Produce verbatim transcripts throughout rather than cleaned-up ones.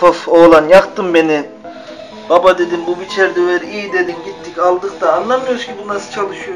Of of oğlan yaktın beni. Baba dedim bu biçer döver iyi dedin gittik aldık da anlamıyoruz ki bu nasıl çalışıyor.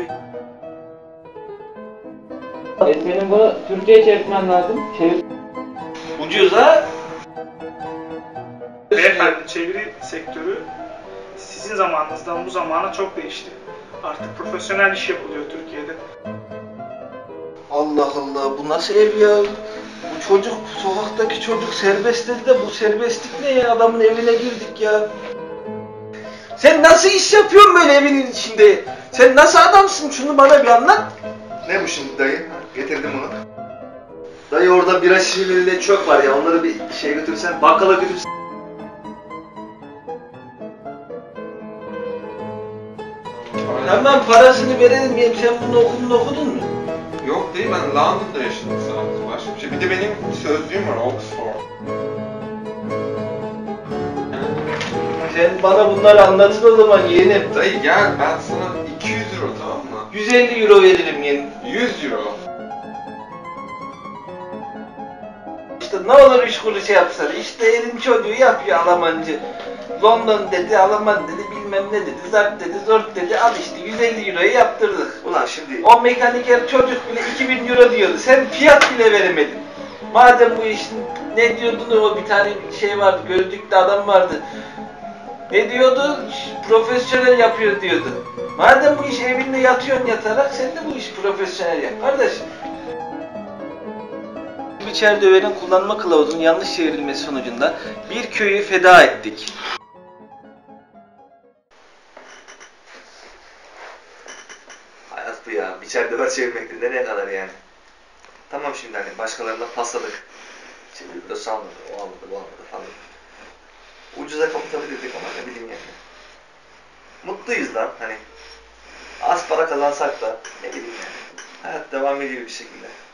E senin bunu Türkçe'ye çevirmen lazım. Çevir. Ucuz ha? Beyefendi, çeviri sektörü sizin zamanınızdan bu zamana çok değişti. Artık profesyonel iş yapılıyor Türkiye'de. Allah Allah bu nasıl ev ya? Bu çocuk sokaktaki çocuk serbest dedi de bu serbestlik ne ya? Adamın evine girdik ya. Sen nasıl iş yapıyorsun böyle evinin içinde? Sen nasıl adamsın? Şunu bana bir anlat. Ne bu şimdi dayı? Getirdim bunu. Dayı orada bira şişeleriyle çöp var ya, onları bir şey götürsen, bakkala götürsen. Hemen parasını verelim ya. Sen bunu okudun okudun mu? Yok değil, ben London'da yaşadım sadece. Başka bir şey. Bir de benim sözlüğüm var, Oxford. Sen bana bunları anlatın o zaman yeğenim. Dayı gel, ben sana iki yüz euro, tamam mı? yüz elli euro veririm yeğenim. yüz euro. İşte ne olur üç kuruş yapsana. İşte elin çocuğu yapıyor Almancı. London dedi, Alman dedi, bilmem ne dedi, zart dedi, zort dedi. Al işte yüz elli euroyu yaptırdık. Ulan şimdi... O mekaniker çocuk bile iki bin euro diyordu. Sen fiyat bile veremedin. Madem bu işin ne diyordun o bir tane şey vardı, gözlüklü adam vardı. Ne diyordu? Profesyonel yapıyor diyordu. Madem bu iş evinde yatıyorsun yatarak sen de bu işi profesyonel yap kardeşim. Biçer döverin kullanma kılavuzunun yanlış çevrilmesi sonucunda bir köyü feda ettik. Hayat bu ya, biçer döver çevirmekte nereye kadar yani? Tamam şimdi hani başkalarına pasladık. Şimdi bir de salmadı, o almadı, bu almadı falan. Ucuza kapatabilirdik ama ne bileyim yani. Mutluyuz lan hani. Az para kazansak da ne bileyim yani. Hayat devam ediyor bir şekilde.